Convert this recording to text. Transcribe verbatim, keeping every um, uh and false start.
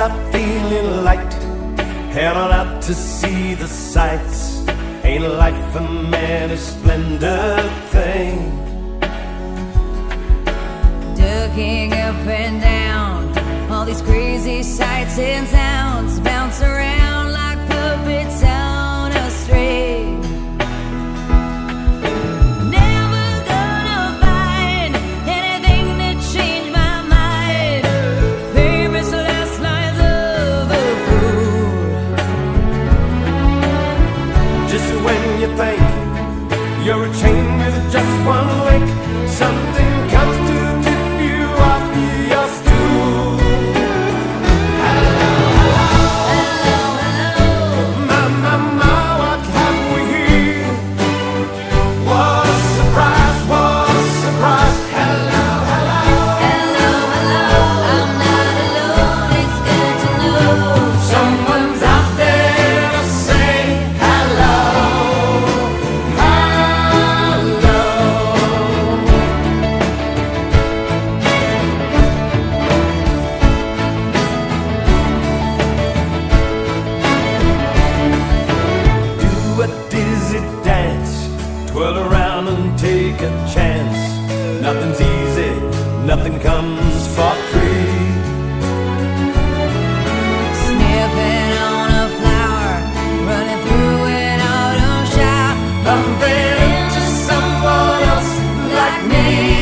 out feeling light, head on out to see the sights. Ain't life a many splendid thing? Ducking up and down, all these crazy sights and sounds bounce around like puppets on a string. Never gonna find anything to change my mind. Famous last lines of a fool. Just when you think you're a chain with just one link, something comes to tip you off your stool. Hello, hello, hello, my, my, my, what have we here? What a surprise, what a surprise. Hello, hello, Hello, hello, I'm not alone, it's good to know someone's out there to say hello, hello. Do a dizzy dance, twirl around and take a chance. Nothing's easy, nothing comes for free. Sniffing on a flower, running through an autumn shower, Bumping into someone else like me.